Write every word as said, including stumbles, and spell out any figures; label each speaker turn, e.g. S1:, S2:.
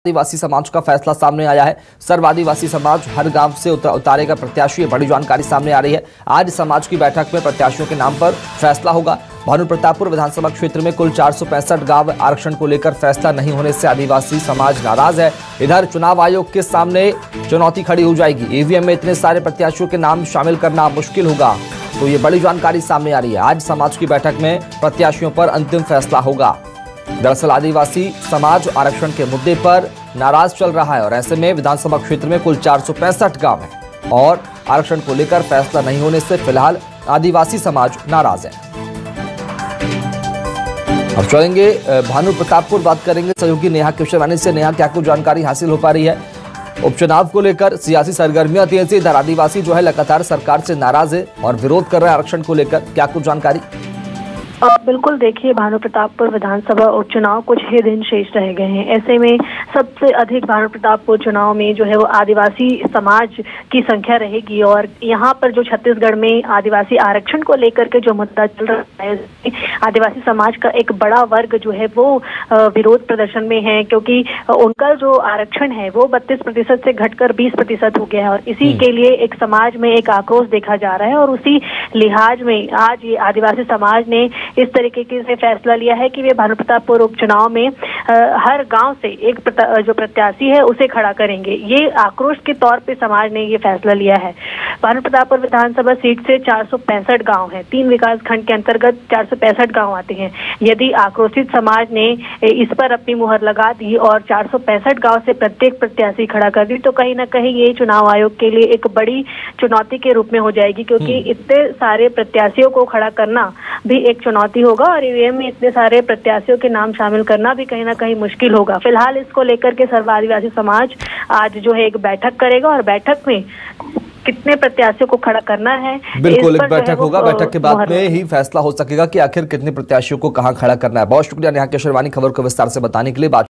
S1: आदिवासी समाज का फैसला सामने आया है। सर्व आदिवासी समाज हर गांव से उतारेगा प्रत्याशी, बड़ी जानकारी सामने आ रही है। आज समाज की बैठक में प्रत्याशियों के नाम पर फैसला होगा। भानुप्रतापपुर विधानसभा क्षेत्र में कुल चार सौ पैंसठ गांव आरक्षण को लेकर फैसला नहीं होने से आदिवासी समाज नाराज है। इधर चुनाव आयोग के सामने चुनौती खड़ी हो जाएगी। ईवीएम में इतने सारे प्रत्याशियों के नाम शामिल करना मुश्किल होगा, तो ये बड़ी जानकारी सामने आ रही है। आज समाज की बैठक में प्रत्याशियों पर अंतिम फैसला होगा। दरअसल आदिवासी समाज आरक्षण के मुद्दे पर नाराज चल रहा है और ऐसे में विधानसभा क्षेत्र में कुल चार सौ पैंसठ गांव हैं और आरक्षण को लेकर फैसला नहीं होने से फिलहाल आदिवासी समाज नाराज है। अब चलेंगे भानुप्रतापपुर, बात करेंगे सहयोगी नेहा केशरवानी से। नेहा, क्या कुछ जानकारी हासिल हो पा रही है? उपचुनाव को लेकर सियासी सरगर्मियां तेज है। इधर आदिवासी जो है लगातार सरकार से नाराज है और विरोध कर रहे हैं आरक्षण को लेकर, क्या कुछ जानकारी?
S2: बिल्कुल, देखिए, भानुप्रतापपुर विधानसभा उपचुनाव कुछ ही दिन शेष रह गए हैं। ऐसे में सबसे अधिक भानुप्रतापपुर चुनाव में जो है वो आदिवासी समाज की संख्या रहेगी और यहाँ पर जो छत्तीसगढ़ में आदिवासी आरक्षण को लेकर के जो मुद्दा चल रहा है, आदिवासी समाज का एक बड़ा वर्ग जो है वो विरोध प्रदर्शन में है, क्योंकि उनका जो आरक्षण है वो बत्तीस प्रतिशत से घटकर बीस प्रतिशत हो गया है और इसी के लिए एक समाज में एक आक्रोश देखा जा रहा है। और उसी लिहाज में आज ये आदिवासी समाज ने इस तरीके से फैसला लिया है कि वे भानुप्रतापपुर उपचुनाव में आ, हर गांव से एक प्रता, जो प्रत्याशी है उसे खड़ा करेंगे। ये आक्रोश के तौर पे समाज ने ये फैसला लिया है। भानुप्रतापपुर विधानसभा सीट से चार सौ पैंसठ गाँव है, तीन विकास खंड के अंतर्गत चार सौ पैंसठ गाँव आते हैं। यदि आक्रोशित समाज ने इस पर अपनी मुहर लगा दी और चार सौ पैंसठ गाँव से प्रत्येक प्रत्याशी खड़ा कर दी तो कहीं ना कहीं ये चुनाव आयोग के लिए एक बड़ी चुनौती के रूप में हो जाएगी, क्योंकि इतने सारे प्रत्याशियों को खड़ा करना भी एक चुनौती होगा और ईवीएम में इतने सारे प्रत्याशियों के नाम शामिल करना भी कहीं ना कहीं मुश्किल होगा। फिलहाल इसको लेकर के सर्व आदिवासी समाज आज जो है एक बैठक करेगा और बैठक में कितने प्रत्याशियों को खड़ा करना है,
S1: बिल्कुल एक बैठक होगा। बैठक के बाद में ही फैसला हो सकेगा कि आखिर कितने प्रत्याशियों को कहां खड़ा करना है। बहुत शुक्रिया नेहा केशरवानी खबर को विस्तार से बताने के लिए।